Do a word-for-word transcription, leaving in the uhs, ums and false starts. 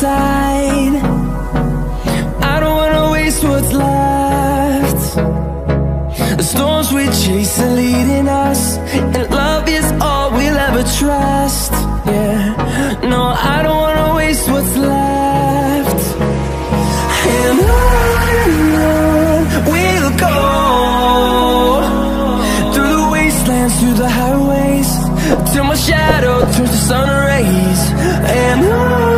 side. I don't wanna waste what's left. The storms we chase are leading us, and love is all we'll ever trust. Yeah, no, I don't wanna waste what's left. And on we'll go, through the wastelands, through the highways, till my shadow turns to sun rays. And on